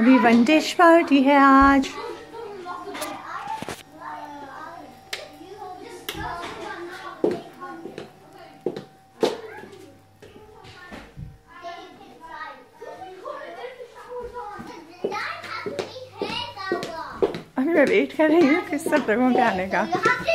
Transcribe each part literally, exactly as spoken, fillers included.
अभी one dish party है आज। अभी मैं वेट कर रही हूँ किस सब लोगों के आने का।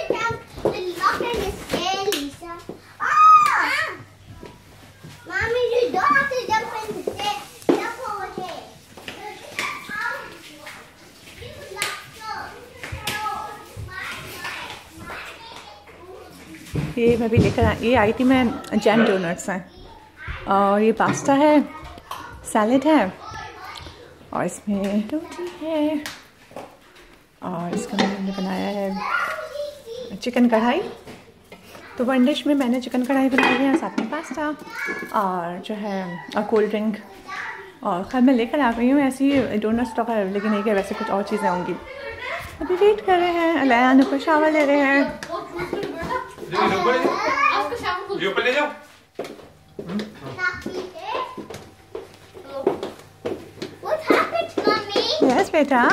ये मैं भी लेकर आई, ये आई थी मैं जैन डोनट्स हैं, और ये पास्ता है, सैलेड है, और इसमें रोटी है, और इसका मैंने बनाया है चिकन कढ़ाई। तो वन डिश में मैंने चिकन कढ़ाई बनाई है, साथ में पास्ता और जो है और कोल्ड ड्रिंक। और खैर मैं लेकर आ गई हूँ ऐसी डोनट्स तो खैर, लेकिन एक है वैसे कुछ और चीज़ें होंगी। अभी वेट कर रहे हैं, अलान ऊपर शावर ले रहे हैं। यस बेटा।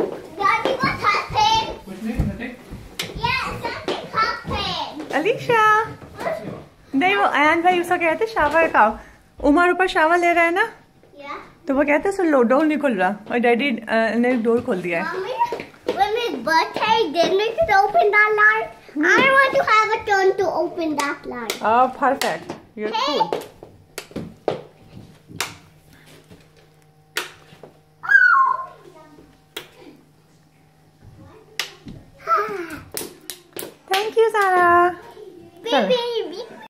अलीशा नहीं, वो अयान भाई उसका कहते शावर का, उमर ऊपर शावर ले रहा है ना, तो वो कहते हैं लो डोर नहीं खुल रहा, और डैडी ने डोर खोल दिया है। When his birthday, then we could open that light. I want to have a turn to open that light. Oh, perfect. You're hey, cool.